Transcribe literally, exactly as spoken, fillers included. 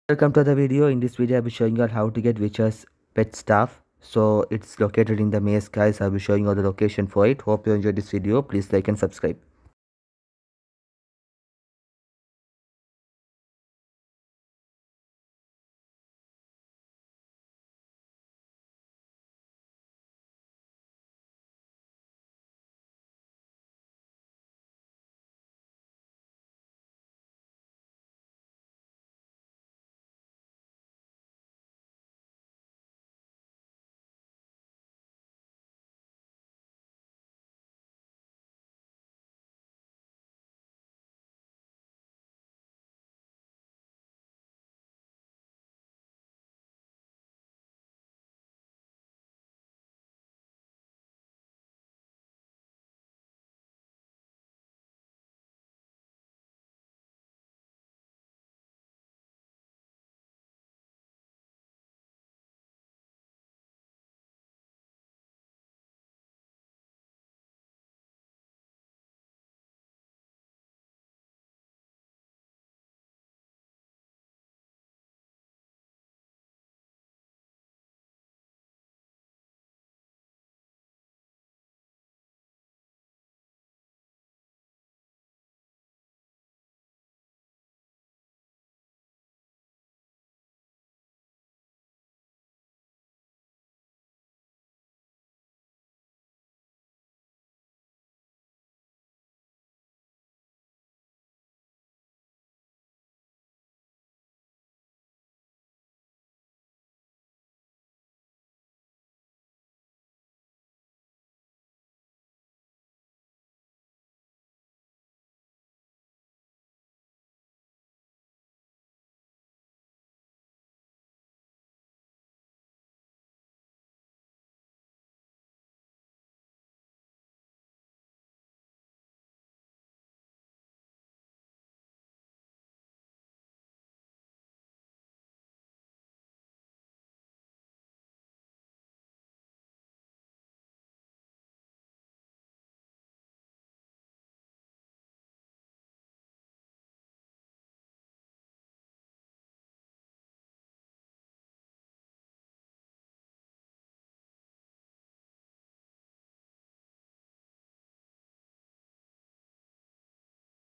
Welcome to the video. In this video I'll be showing you all how to get Witcher's pet staff. So it's located in the maze, guys. I'll be showing you all the location for it. Hope you enjoyed this video. Please like and subscribe.